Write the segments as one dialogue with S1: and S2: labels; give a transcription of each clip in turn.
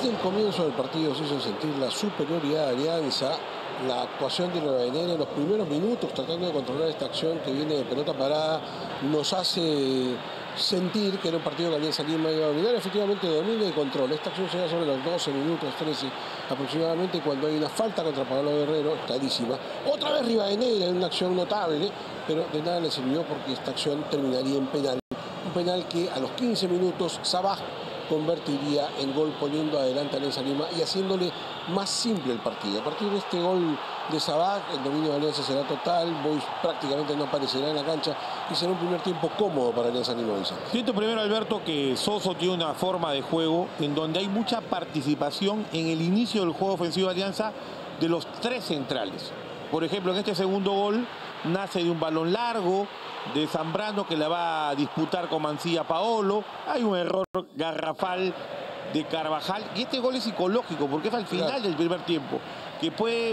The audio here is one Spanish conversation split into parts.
S1: Desde el comienzo del partido se hizo sentir la superioridad de Alianza, la actuación de Rivadeneira en los primeros minutos tratando de controlar esta acción que viene de pelota parada, nos hace sentir que era un partido que Alianza Lima iba a dominar. Efectivamente domina y controla. Esta acción se da sobre los 12 minutos, 13 aproximadamente, cuando hay una falta contra Pablo Guerrero, clarísima. Otra vez Rivadeneira en una acción notable, pero de nada le sirvió porque esta acción terminaría en penal. Un penal que a los 15 minutos Sabaj convertiría en gol, poniendo adelante a Alianza Lima y haciéndole más simple el partido. A partir de este gol de Sabaj, el dominio de Alianza será total, Boys prácticamente no aparecerá en la cancha y será un primer tiempo cómodo para Alianza Lima.
S2: Siento primero, Alberto, que Soso tiene una forma de juego en donde hay mucha participación en el inicio del juego ofensivo de Alianza de los tres centrales. Por ejemplo, en este segundo gol nace de un balón largo de Zambrano que la va a disputar con Mancilla Paolo. Hay un error garrafal de Carvajal y este gol es psicológico porque es al final del primer tiempo que puede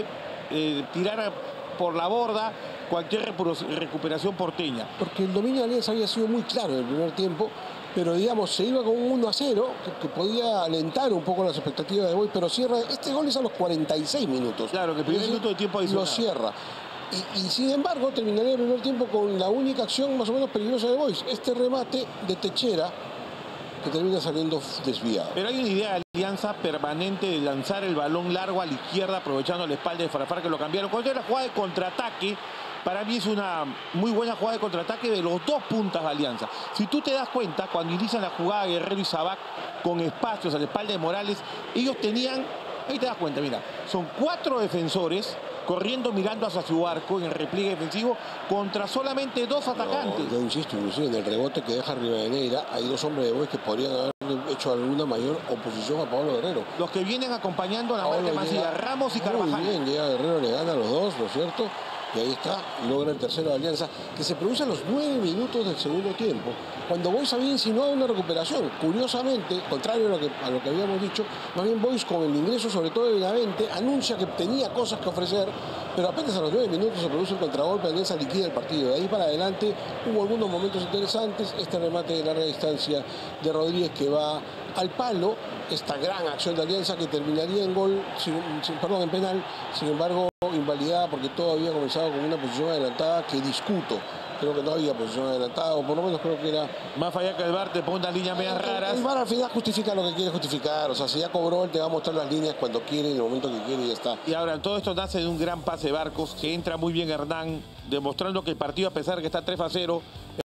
S2: tirar por la borda cualquier recuperación porteña.
S1: Porque el dominio de Alianza había sido muy claro en el primer tiempo, pero digamos, se iba con un 1-0, que podía alentar un poco las expectativas de Boys, pero cierra. Este gol es a los 46 minutos.
S2: Claro, que el primer minuto de tiempo adicional
S1: lo cierra. Y sin embargo, terminaría el primer tiempo con la única acción más o menos peligrosa de Boys, este remate de Techera, que termina saliendo desviado.
S2: Pero hay una idea de Alianza permanente de lanzar el balón largo a la izquierda, aprovechando la espalda de Farfán, que lo cambiaron. Cuando es la jugada de contraataque, para mí es una muy buena jugada de contraataque de los dos puntas de Alianza. Si tú te das cuenta, cuando inician la jugada Guerrero y Sabaj con espacios a la espalda de Morales, ellos tenían, ahí te das cuenta, mira, son 4 defensores corriendo, mirando hacia su arco en el repliegue defensivo contra solamente 2 atacantes.
S1: Yo insisto, inclusive en el rebote que deja Rivadeneira, hay 2 hombres de Boys que podrían haber hecho alguna mayor oposición a Pablo Guerrero.
S2: Los que vienen acompañando a la marca Mancilla, Ramos y Carvajal.
S1: Muy bien, llega Guerrero, le gana a los dos, ¿no es cierto? Y ahí está, logra el tercero de Alianza, que se produce a los 9 minutos del segundo tiempo, cuando Boys había insinuado una recuperación. Curiosamente, contrario a lo que habíamos dicho, más bien Boys, con el ingreso sobre todo de Benavente, anuncia que tenía cosas que ofrecer, pero apenas a los 9 minutos se produce el contragolpe, Alianza liquida el partido. De ahí para adelante hubo algunos momentos interesantes, este remate de larga distancia de Rodríguez que va al palo, esta gran acción de Alianza que terminaría en gol, en penal, sin embargo invalidada porque todo había comenzado con una posición adelantada que discuto. Creo que no había posición adelantada, o por lo menos creo que era...
S2: Más allá que el VAR te pone unas líneas medias raras.
S1: El VAR al final justifica lo que quiere justificar. O sea, si ya cobró, él te va a mostrar las líneas cuando quiere, en el momento que quiere y ya está.
S2: Y ahora, todo esto nace de un gran pase de Barcos, que entra muy bien Hernán, demostrando que el partido, a pesar de que está 3-0,